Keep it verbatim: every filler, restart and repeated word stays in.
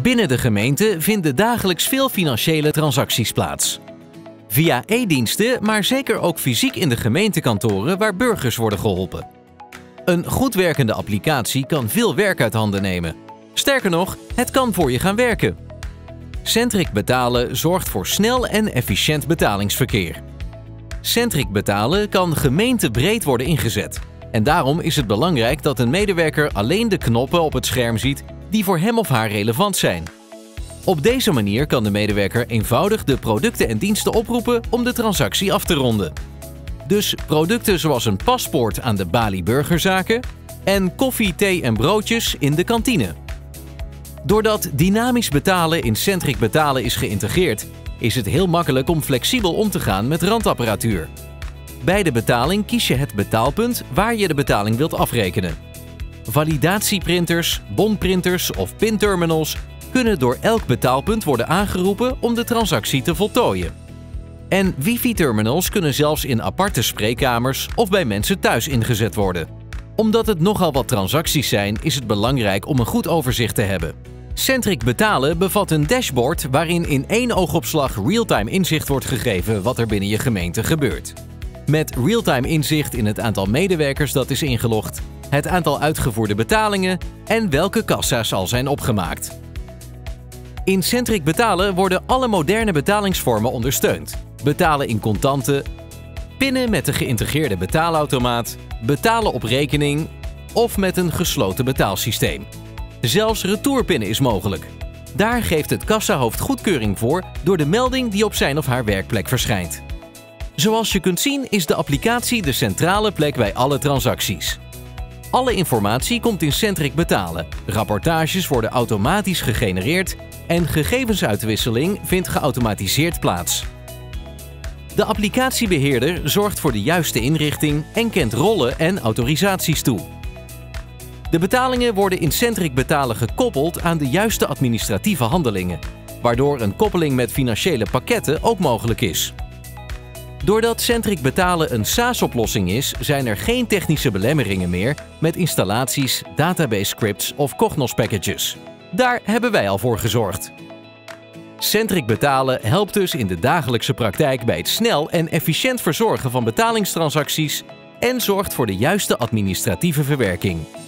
Binnen de gemeente vinden dagelijks veel financiële transacties plaats. Via e-diensten, maar zeker ook fysiek in de gemeentekantoren waar burgers worden geholpen. Een goed werkende applicatie kan veel werk uit handen nemen. Sterker nog, het kan voor je gaan werken. Centric Betalen zorgt voor snel en efficiënt betalingsverkeer. Centric Betalen kan gemeentebreed worden ingezet. En daarom is het belangrijk dat een medewerker alleen de knoppen op het scherm ziet die voor hem of haar relevant zijn. Op deze manier kan de medewerker eenvoudig de producten en diensten oproepen om de transactie af te ronden. Dus producten zoals een paspoort aan de balie burgerzaken en koffie, thee en broodjes in de kantine. Doordat dynamisch betalen in Centric Betalen is geïntegreerd, is het heel makkelijk om flexibel om te gaan met randapparatuur. Bij de betaling kies je het betaalpunt waar je de betaling wilt afrekenen. Validatieprinters, bonprinters of pinterminals kunnen door elk betaalpunt worden aangeroepen om de transactie te voltooien. En wifi-terminals kunnen zelfs in aparte spreekkamers of bij mensen thuis ingezet worden. Omdat het nogal wat transacties zijn, is het belangrijk om een goed overzicht te hebben. Centric Betalen bevat een dashboard waarin in één oogopslag real-time inzicht wordt gegeven wat er binnen je gemeente gebeurt. Met real-time inzicht in het aantal medewerkers dat is ingelogd, het aantal uitgevoerde betalingen en welke kassa's al zijn opgemaakt. In Centric Betalen worden alle moderne betalingsvormen ondersteund. Betalen in contanten, pinnen met de geïntegreerde betaalautomaat, betalen op rekening of met een gesloten betaalsysteem. Zelfs retourpinnen is mogelijk. Daar geeft het kassahoofd goedkeuring voor door de melding die op zijn of haar werkplek verschijnt. Zoals je kunt zien is de applicatie de centrale plek bij alle transacties. Alle informatie komt in Centric Betalen, rapportages worden automatisch gegenereerd en gegevensuitwisseling vindt geautomatiseerd plaats. De applicatiebeheerder zorgt voor de juiste inrichting en kent rollen en autorisaties toe. De betalingen worden in Centric Betalen gekoppeld aan de juiste administratieve handelingen, waardoor een koppeling met financiële pakketten ook mogelijk is. Doordat Centric Betalen een SaaS-oplossing is, zijn er geen technische belemmeringen meer met installaties, database scripts of Cognos packages. Daar hebben wij al voor gezorgd. Centric Betalen helpt dus in de dagelijkse praktijk bij het snel en efficiënt verzorgen van betalingstransacties en zorgt voor de juiste administratieve verwerking.